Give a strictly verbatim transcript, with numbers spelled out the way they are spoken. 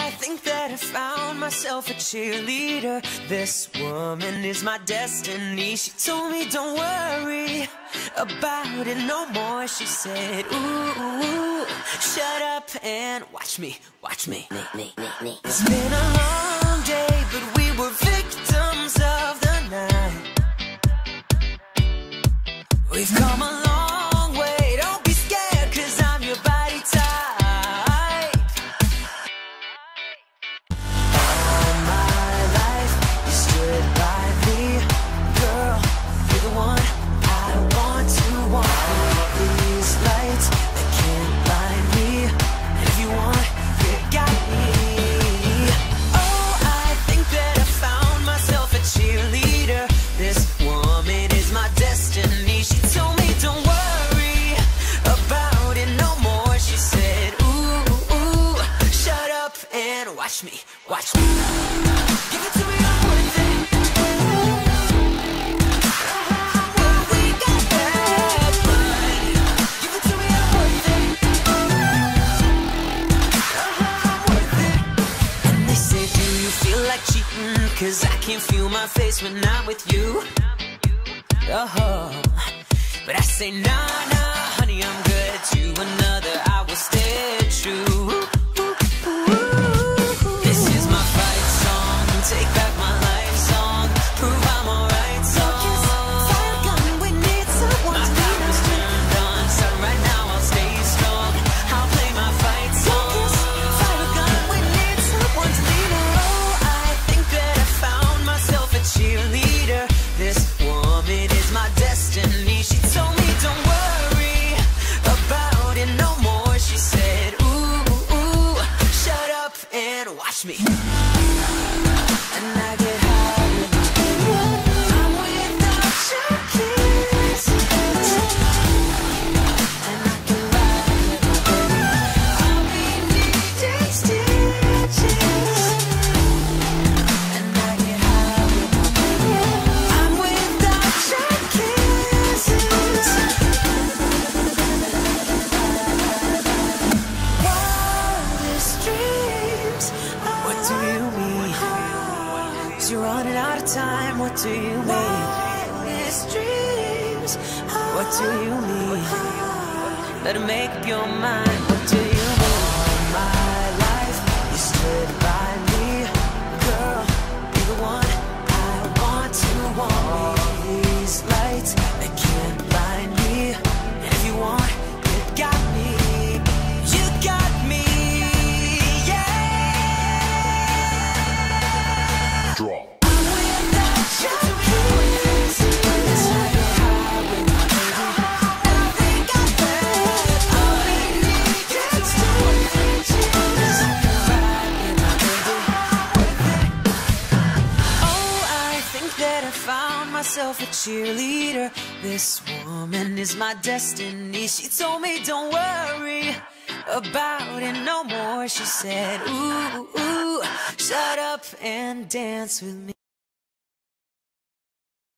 I think that I found myself a cheerleader. This woman is my destiny. She told me don't worry about it no more. She said, ooh, shut up and watch me, watch me. It's been a long day, but we were victims of the night. We've come a long way, don't be scared, cause I'm your body type. All my life, you stood by me. Girl, you're the one I want to want. These lights, they can't blind me. And if you want, you got me. Oh, I think that I found myself a cheerleader. This woman is my destiny. She told me don't worry about it no more. She said, ooh, ooh, shut up and watch me, watch me. Give it to me, I'm worth it. We got that money. Give it to me, I'm worth it. I'm worth it. And they say, do you feel like cheating? Cause I can't feel my face when I'm with you. Oh, but I say nah, nah, honey, I'm good. To another I will stay true. This is my fight song, take back my life song, prove I'm alright song. Fire gun, we need someone to lean on. My power's turned on, so right now I'll stay strong. I'll play my fight song. Fire gun, we need someone to lean on. Oh, I think that I found myself a cheerleader. This woman is my destiny. She told me don't worry about it no more. She said, ooh, ooh, shut up and watch me. And I get high with my baby. I'm without your kisses. And I can ride with my baby. I'll be needing stitches. And I get high with my baby. I'm without your kisses. Wildest dreams. What do you mean? 'Cause you're running out of time. What do you mean? Wildest dreams. What do you mean? Better make up your mind. What do you mean? All my life you stood by me. Girl, be the one I want to want. These lights, they can't blind me. And if you want, you got me. You got me, yeah. Drop. I'm without your kisses. I get high with my baby. We got that. All we need is stitches. I can ride with my baby. Oh, I think that I found myself a cheerleader. This woman is my destiny. She told me don't worry about it no more. She said, ooh, ooh, shut up and dance with me.